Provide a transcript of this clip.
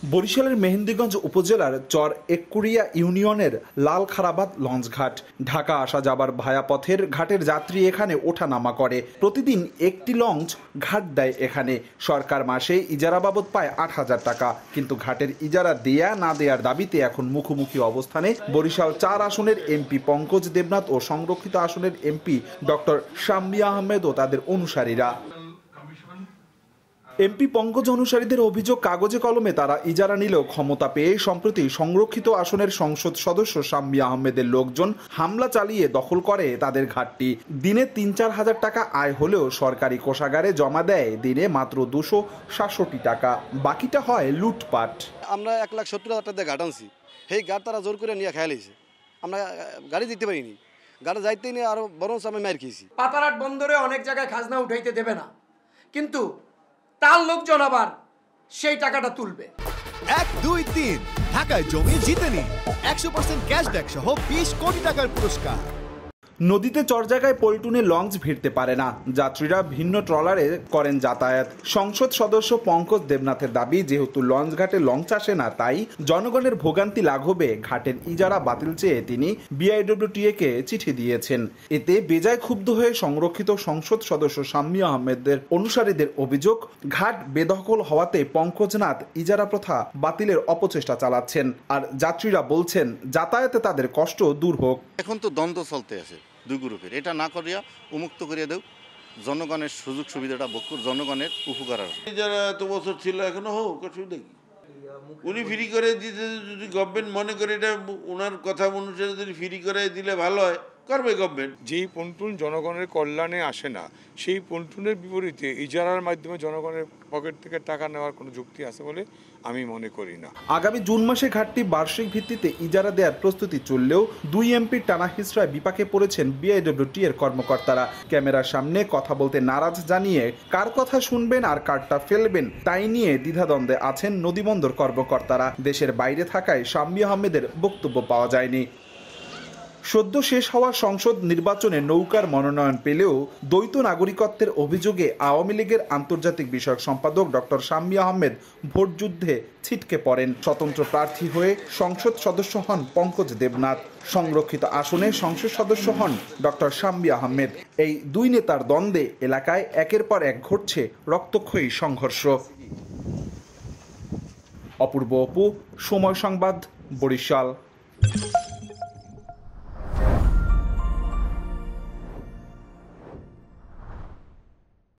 বরিশালের মেহেন্দিগঞ্জ উপজেলার চর এককুড়িয়া ইউনিয়নের লালখারাবাদ লঞ্চঘাট। ঢাকা আসা যাবার ভায়াপথের ঘাটের যাত্রী এখানে ওঠানামা করে। প্রতিদিন একটি লঞ্চ ঘাট দেয় এখানে। সরকার মাসে ইজারা বাবদ পায় ৮,০০০ টাকা, কিন্তু ঘাটের ইজারা দেয়া না দেওয়ার দাবিতে এখন মুখোমুখি অবস্থানে বরিশাল ৪ আসনের এমপি পঙ্কজ দেবনাথ ও সংরক্ষিত আসনের এমপি ডক্টর শাম্মি আহমেদ ও তাদের অনুসারীরা। এমপি পঙ্কজ অনুসারীদের অভিযোগ, কাগজে কলমে তারা ইজারা নিলেও ক্ষমতা পেয়ে সম্প্রতি সংরক্ষিত আসনের সংসদ সদস্য শাম্মি আহমেদের লোকজন হামলা চালিয়ে দখল করে তাদের ঘাটটি। দিনে ৩-৪ হাজার টাকা আয় হলেও সরকারি কোষাগারে জমা দেয় দিনে মাত্র ২৬৭ টাকা। বাকিটা হয় লুটপাট। আমরা ১,৭০,০০০ টাকা দিয়ে ঘাট আনছি, সেই ঘাট তারা জোর করে নিয়ে খেয়াল হয়েছে। আমরা গাড়ি দিতে পারিনি, গাড়ি যাইতে নিয়ে আরো বরঞ্চ আমি মার খেয়েছি। পাতারহাট বন্দরে অনেক জায়গায় খাজনা উঠাইতে দেবে না, কিন্তু তার লোকজন আবার সেই টাকাটা তুলবে। ১, ২, ৩ ঢাকায় জমি জিতে নিন ১০০% ক্যাশব্যাক সহ ২০ কোটি টাকার পুরস্কার। নদীতে চরজায়গায় পল্টুনে লঞ্চ ভিড়তে পারে না, যাত্রীরা ভিন্ন ট্রলারে করেন যাতায়াত। সংসদ সদস্য পঙ্কজ দেবনাথের দাবি, যেহেতু লঞ্চ ঘাটে লঞ্চ আসে না, তাই জনগণের ভোগান্তি লাঘবে ঘাটের ইজারা বাতিল চেয়ে তিনি বিআইডব্লিউটিএ-কে চিঠি দিয়েছেন। এতে বেজায় ক্ষুব্ধ হয়ে সংরক্ষিত সংসদ সদস্য শাম্মি আহমেদের অনুসারীদের অভিযোগ, ঘাট বেদখল হওয়াতে পঙ্কজ নাথ ইজারা প্রথা বাতিলের অপচেষ্টা চালাচ্ছেন। আর যাত্রীরা বলছেন যাতায়াতে তাদের কষ্ট দূর হোক। এখন তো দ্বন্দ্ব চলতে আছে দুই গ্রুপের, এটা না করিয়া উন্মুক্ত করিয়া দেও, জনগণের সুযোগ সুবিধাটা বকুর, জনগণের উপকার। যারা এত বছর ছিল এখনো হোক, অসুবিধা কি? উনি ফ্রি করে দিতে, যদি গভর্নমেন্ট মনে করে এটা ওনার কথা অনুসারে যদি ফ্রি করে দিলে ভালো হয়, করবে গভর্নমেন্ট। যেই পন্টুন জনগণের কল্যাণে আসে না, সেই পন্টুনের বিপরীতে ইজারার মাধ্যমে জনগণের পকেট থেকে টাকা নেওয়ার কোনো যুক্তি আছে বলে আমি মনে করি না। আগামী জুন মাসে ঘাটটি বার্ষিক ভিত্তিতে ইজারা দেওয়ার প্রস্তুতি চললেও দুই এমপির টানা হিসড়ায় বিপাকে পড়েছেন বিআইডব্লিউটি-এর কর্মকর্তারা। ক্যামেরার সামনে কথা বলতে নারাজ জানিয়ে কার কথা শুনবেন আর কারটা ফেলবেন তাই নিয়ে দ্বিধাদ্বন্দ্বে আছেন নদীবন্দর কর্মকর্তারা। দেশের বাইরে থাকায় শাম্মি আহমেদের বক্তব্য পাওয়া যায়নি। সদ্য শেষ হওয়া সংসদ নির্বাচনে নৌকার মনোনয়ন পেলেও দ্বৈত নাগরিকত্বের অভিযোগে আওয়ামী লীগের আন্তর্জাতিক বিষয়ক সম্পাদক ডক্টর শাম্মি আহমেদ ভোটযুদ্ধে ছিটকে পড়েন। স্বতন্ত্র প্রার্থী হয়ে সংসদ সদস্য হন পঙ্কজ দেবনাথ। সংরক্ষিত আসনে সংসদ সদস্য হন ডক্টর শাম্মি আহমেদ। এই দুই নেতার দ্বন্দ্বে এলাকায় একের পর এক ঘটছে রক্তক্ষয়ী সংঘর্ষ। অপূর্ব অপু, সময় সংবাদ, বরিশাল।